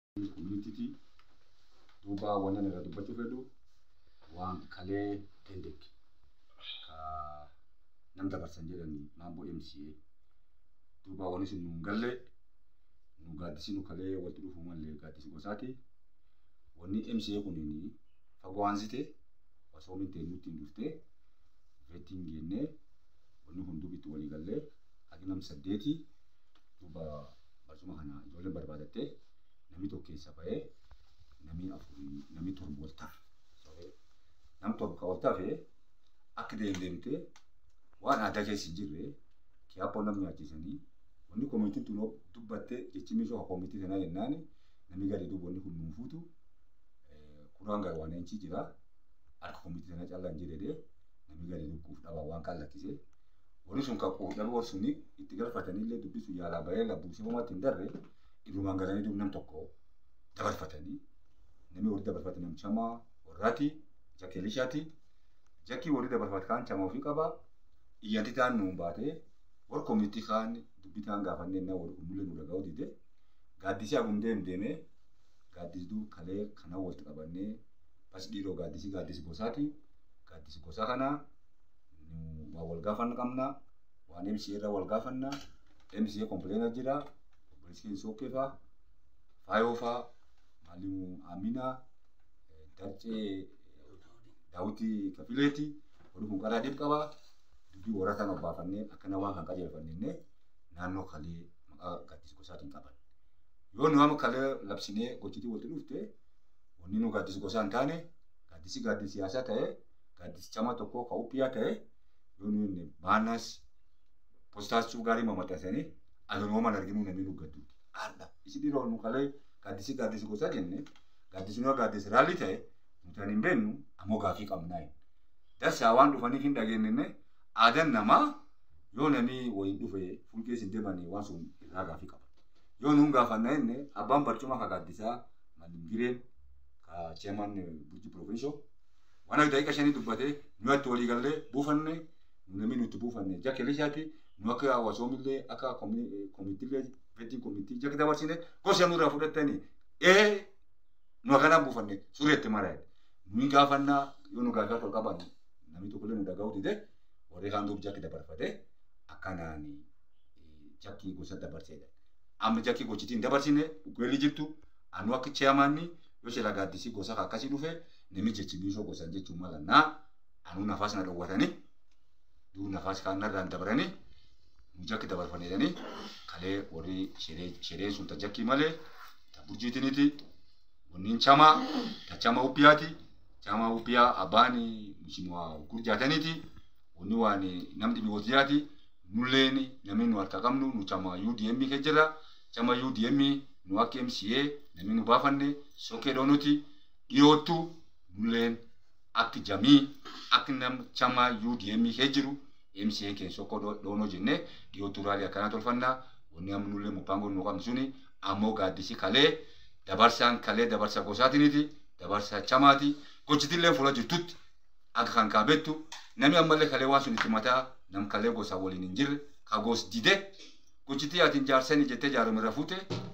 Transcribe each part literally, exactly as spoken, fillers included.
community duba wannan daga dubbatu fedu wan kale tendek ka nam da barsanjira ni mambo M C A duba wani sunu galle nu gadi sinu kale watu du fuman le gadi sigo sati wani M C A kunini fago anzite waso min te nuti ndufte vetting gene wani hundu bitu wali galle aginam sadeti duba barzuma hana jole barbadate nami toke sabaye nami afuri nami torbolta so nam tor kawta fe akde ndemte wana dake sinjire ki apo nam nyati sani woni community tuno dubbate e chimiso ha community tana nani nami gadi du bonni hunu futu eh kuranga wana enchi jira ak community tana jalla njire de nami gadi du ku dawa wan kala kise woni sun ka ko dal worsuni itigal fatani le dubisu yala bayela busi mo matindare idu mangarani du nam tokko dabar fatani nami wori dabar fatani chama warati jakelishati jaki wori dabar fatkan chama fi kaba iyanti tan numbate wor community khan dubitan gafanne na wor umule no daga odide gadisi agumde mdeme gadisi du kale kana wolta kabanne pas diro gadisi gadisi bosati gadisi bosakana nu wa wal gafan kamna wa nem sira wal gafanna M C A complainer jira briskin sokefa fayofa malimu amina dace dauti kafileti wor hungara dib kaba dubi warata no bafanne akana wa kan kaje fanne ne nano khali maka gadis ko satin kaban yo no am kale lapsine ko titi wotu lufte woni no gadis ko santane gadis gadis siyasa tae gadis chama to ko kaupia tae yo no ne banas postas sugari mamata sani ado no mana ginu ne minu gadu arda isidi ro no kale gadis gadis ko satine gadis no gadis rally tae mutani mbenu amoga fi kamnai dasa wandu fani finda genene adan nama yo nami woyin dufe fulke sindemani wasu raga fika yo nunga fanene abam barchuma kagadisa malingire ka chairman buji provincial wana daika shani dubate nwa toli galle bufanne nami nutu bufanne jakelishati nwaka wasomile aka committee vetting committee jakda wasine ko shamura fudatani eh nwaka na bufanne surete mara nunga fanna yo nunga ka to kabani nami to kule ndaga udide wore handu jakki dabar fade akana ni jakki go sadda barseda am jakki go chiti dabar sine ko elijitu anwa ki chairman ni yo shela gadisi go saka kasi dufe nemi jechi biso go sanje chumala na anu nafasi na do watani du nafasi kan na dan dabarani jakki dabar fane ni kale wori shere shere sulta jakki male tabujitiniti wonin chama ta chama upiati chama upia abani mshimwa kurjataniti woni wani namdi bi wotiyati nuleni naminu wartakamnu nu chama U D M kejera chama U D M nu waki M C A naminu bafande soke donoti yotu nulen ak jami ak nam chama U D M kejiru M C A ken soko dono jenne yotu rali akana tolfanda woni am nulen mupango no kamsuni amoga disi kale dabarsan kale dabarsa gosatiniti dabarsa chamati kochitile fola jutut ak kan kabetu nami amale kale wasu nitimata nam kale go sawoli ninjir kagos dide kuchiti atin jarsani jete jaru merafute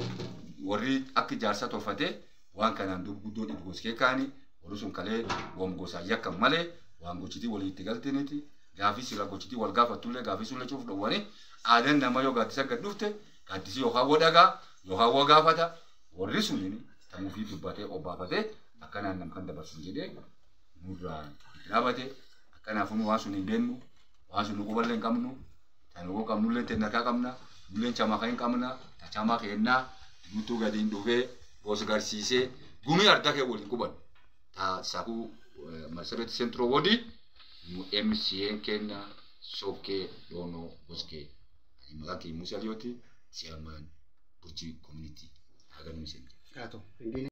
wori ak jarsa to fate wan kana ndu gudo di goske kani worusun kale wom go sa yakka male wan go chiti woli tigaltiniti gafi sila go chiti wal gafa tule gafi sule chuf do wani aden na mayo gatisa gadufte gatisi yo hawo daga yo hawo gafata wori sunini tamu fi dubate obafate akana nam kanda basunjide mura labate akana funu wasu ni benu wasu nugo ballen kamnu tanugo kamnu le tenda kamna nulen chama kain kamna ta chama kenna mutu gadi ndove bos garsise gumi arda ke woli kuban ta saku masabet centro wodi mu M C A kenna soke dono boske imagaki musalioti chairman buji community aga nusen kato